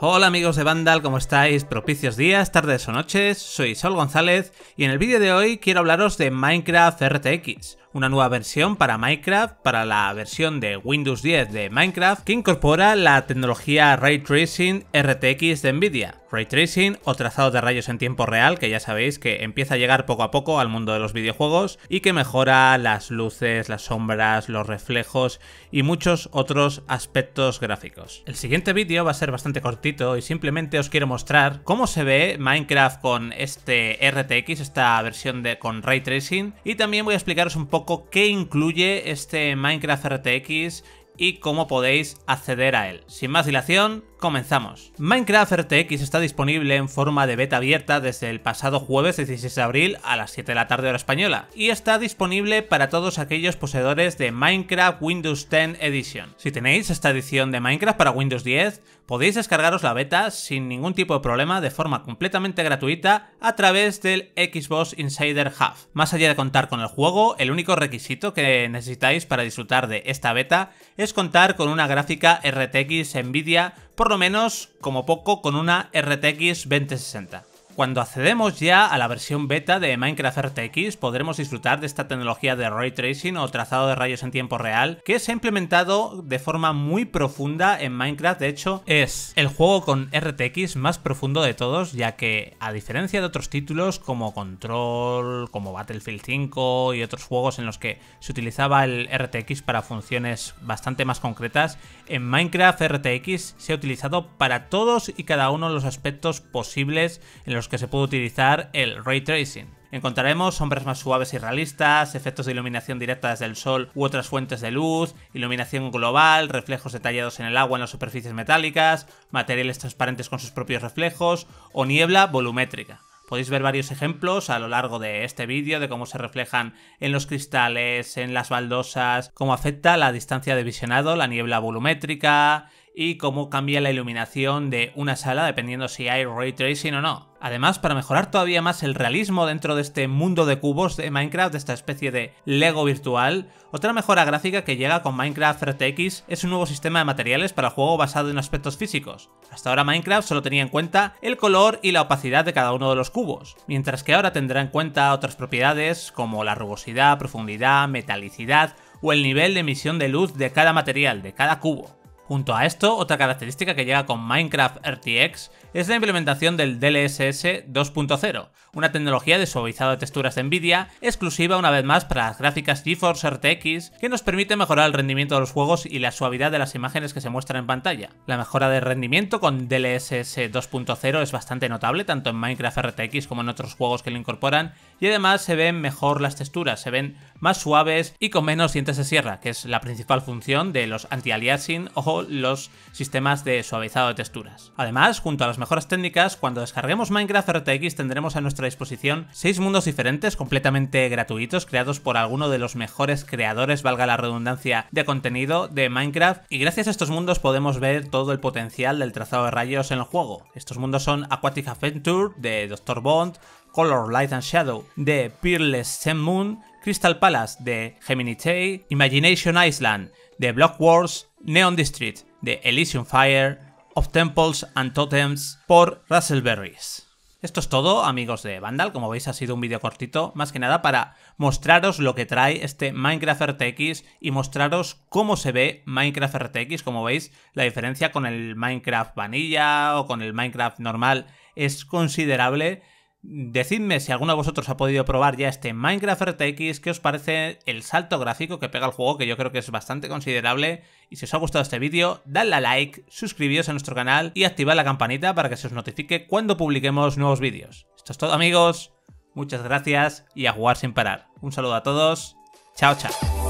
Hola amigos de Vandal, ¿cómo estáis? Propicios días, tardes o noches, soy Saul González y en el vídeo de hoy quiero hablaros de Minecraft RTX, una nueva versión para Minecraft, para la versión de Windows 10 de Minecraft, que incorpora la tecnología Ray Tracing RTX de Nvidia. Ray Tracing o trazado de rayos en tiempo real, que ya sabéis que empieza a llegar poco a poco al mundo de los videojuegos y que mejora las luces, las sombras, los reflejos y muchos otros aspectos gráficos. El siguiente vídeo va a ser bastante cortito y simplemente os quiero mostrar cómo se ve Minecraft con este RTX, esta versión con Ray Tracing, y también voy a explicaros un poco qué incluye este Minecraft RTX y cómo podéis acceder a él. Sin más dilación, comenzamos. Minecraft RTX está disponible en forma de beta abierta desde el pasado jueves 16 de abril a las 7 de la tarde hora española y está disponible para todos aquellos poseedores de Minecraft Windows 10 Edition. Si tenéis esta edición de Minecraft para Windows 10, podéis descargaros la beta sin ningún tipo de problema de forma completamente gratuita a través del Xbox Insider Hub. Más allá de contar con el juego, el único requisito que necesitáis para disfrutar de esta beta es contar con una gráfica RTX Nvidia, por lo menos como poco con una RTX 2060. Cuando accedemos ya a la versión beta de Minecraft RTX podremos disfrutar de esta tecnología de Ray Tracing o trazado de rayos en tiempo real que se ha implementado de forma muy profunda en Minecraft. De hecho, es el juego con RTX más profundo de todos, ya que a diferencia de otros títulos como Control, como Battlefield 5 y otros juegos en los que se utilizaba el RTX para funciones bastante más concretas, en Minecraft RTX se ha utilizado para todos y cada uno de los aspectos posibles en los que se puede utilizar el Ray Tracing. Encontraremos sombras más suaves y realistas, efectos de iluminación directa desde el sol u otras fuentes de luz, iluminación global, reflejos detallados en el agua en las superficies metálicas, materiales transparentes con sus propios reflejos o niebla volumétrica. Podéis ver varios ejemplos a lo largo de este vídeo de cómo se reflejan en los cristales, en las baldosas, cómo afecta la distancia de visionado, la niebla volumétrica y cómo cambia la iluminación de una sala dependiendo si hay Ray Tracing o no. Además, para mejorar todavía más el realismo dentro de este mundo de cubos de Minecraft, de esta especie de Lego virtual, otra mejora gráfica que llega con Minecraft RTX es un nuevo sistema de materiales para el juego basado en aspectos físicos. Hasta ahora Minecraft solo tenía en cuenta el color y la opacidad de cada uno de los cubos, mientras que ahora tendrá en cuenta otras propiedades como la rugosidad, profundidad, metalicidad o el nivel de emisión de luz de cada material, de cada cubo. Junto a esto, otra característica que llega con Minecraft RTX es la implementación del DLSS 2.0, una tecnología de suavizado de texturas de Nvidia exclusiva una vez más para las gráficas GeForce RTX, que nos permite mejorar el rendimiento de los juegos y la suavidad de las imágenes que se muestran en pantalla. La mejora de rendimiento con DLSS 2.0 es bastante notable tanto en Minecraft RTX como en otros juegos que lo incorporan, y además se ven mejor las texturas, se ven más suaves y con menos dientes de sierra, que es la principal función de los anti-aliasing o los sistemas de suavizado de texturas. Además, junto a las mejoras técnicas, cuando descarguemos Minecraft RTX tendremos a nuestra disposición 6 mundos diferentes completamente gratuitos creados por alguno de los mejores creadores, valga la redundancia, de contenido de Minecraft, y gracias a estos mundos podemos ver todo el potencial del trazado de rayos en el juego. Estos mundos son Aquatic Adventure de Dr. Bond, Color, Light and Shadow de Peerless Sun Moon, Crystal Palace de Gemini Tay, Imagination Island de Block Wars, Neon District de Elysium Fire, Of Temples and Totems por Raspberries. Esto es todo, amigos de Vandal. Como veis, ha sido un vídeo cortito, más que nada para mostraros lo que trae este Minecraft RTX y mostraros cómo se ve Minecraft RTX. Como veis, la diferencia con el Minecraft Vanilla o con el Minecraft normal es considerable. Decidme si alguno de vosotros ha podido probar ya este Minecraft RTX, qué os parece el salto gráfico que pega el juego, que yo creo que es bastante considerable. Y si os ha gustado este vídeo, dadle a like, suscribíos a nuestro canal y activad la campanita para que se os notifique cuando publiquemos nuevos vídeos. Esto es todo, amigos, muchas gracias y a jugar sin parar. Un saludo a todos, chao chao.